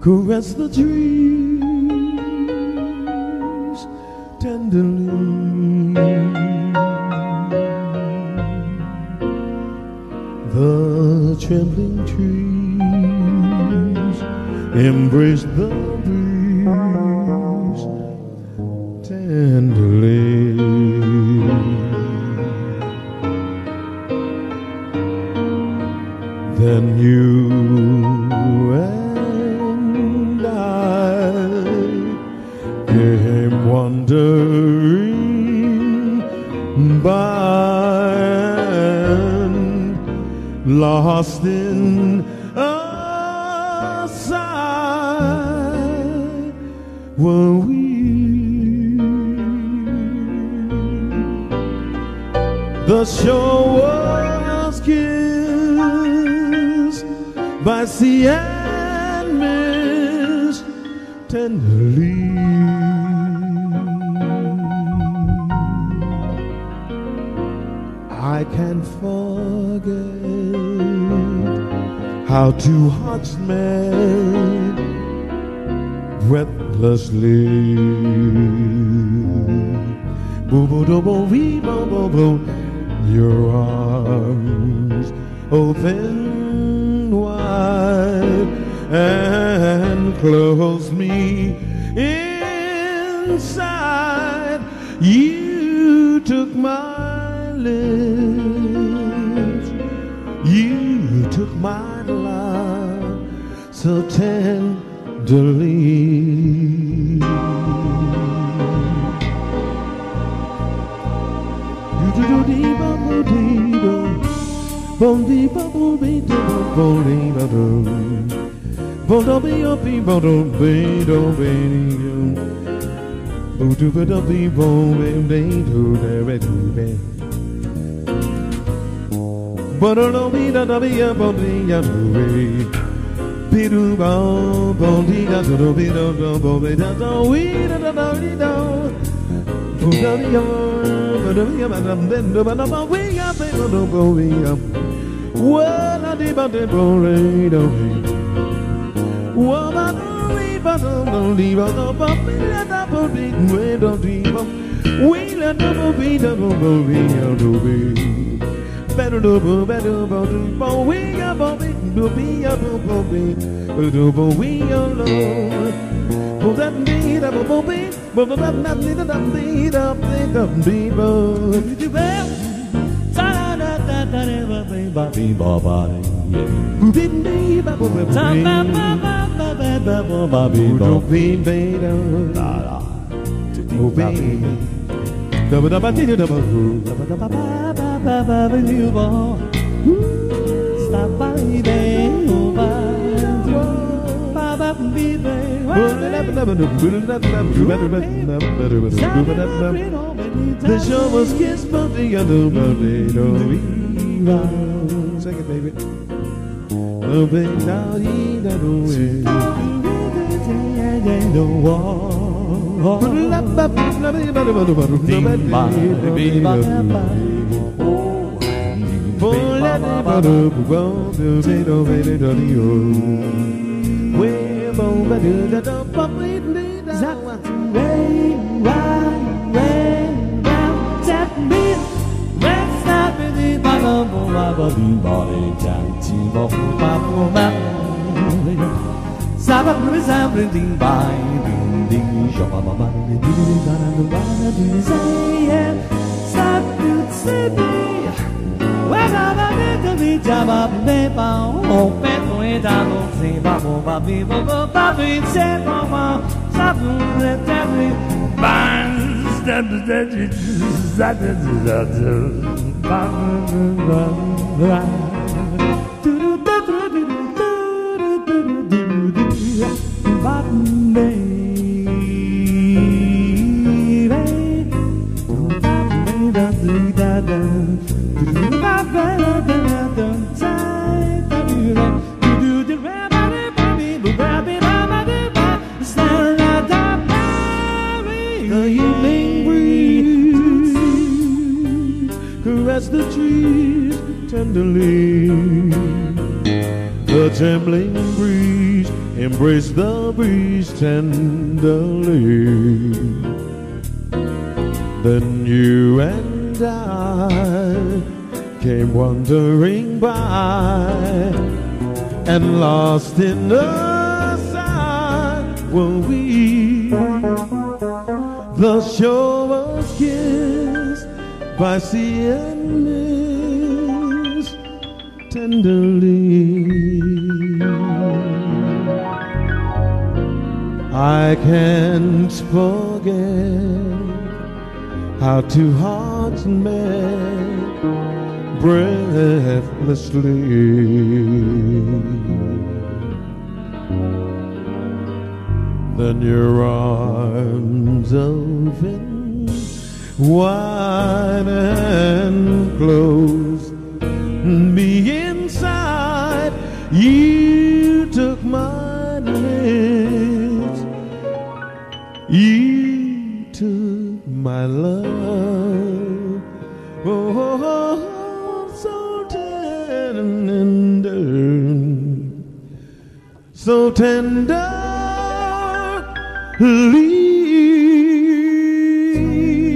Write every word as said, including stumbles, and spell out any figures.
caress the trees tenderly. The trembling trees embrace the breeze tenderly. Then you and I came wandering by, and lost in a sigh were we. The shore was kissed by sea and mist tenderly. I can't forget how two hearts met breathlessly. Boo boo do boo wee boo boo boo. Your arms open wide and close me inside. You took my lips, you took my love so tenderly. You do do dee ba bo dee do, bo dee ba bo dee do, bo dee ba do, bo do be o be bo do be do be do, bo do ba do be bo be be do be be do be. Bo do do be da da be ya bo be ya do be, be do ba bo dee da do do be do do bo be da do we da da da we do, bo da be ya. Well, I did about the boy, don't he? Well, I don't about the leave out of a million double beat, we don't dream of. We let double beat, double beat, double beat. Better double, better double, we are Bobby, do be a double beat, double we alone. For that beat, double beat. But that not need a dumb beat up, beat up, beat up. Did you bear? Ta da da da da ba ba ba ba ba. Didn't be ba ba ba ba ba ba ba ba ba ba ba be be da da. Oh be. Da ba da ba did da ba. Da ba da ba ba ba ba ba ba you ba. Stop by day over. Ba ba be be. The show was kissed by the other baby. Sing it, baby. Oh, baby, now he don't know it. Rain, rain, rain, round that beat. Let's not be the bottom of my body, body, down to the bottom of Sabbath, resounding ding by, ding, ding, shop, my body, ding, ding, ding, ding, ding, say, stop to say, where's all the bit of the job of the bound? Oh, bed, way down, say, Babo, Babi, Babo, Babi, say, Mama. Bands that caress the trees tenderly. trembling breeze, embrace the breeze tenderly. Then you and I came wandering by, and lost in the sight were we. The shore was kissed by sea and mist tenderly. I can't forget how two hearts met breathlessly. Then your arms opened wide and closed me inside. You took my lips, you took my love. Oh, so tender, so tenderly.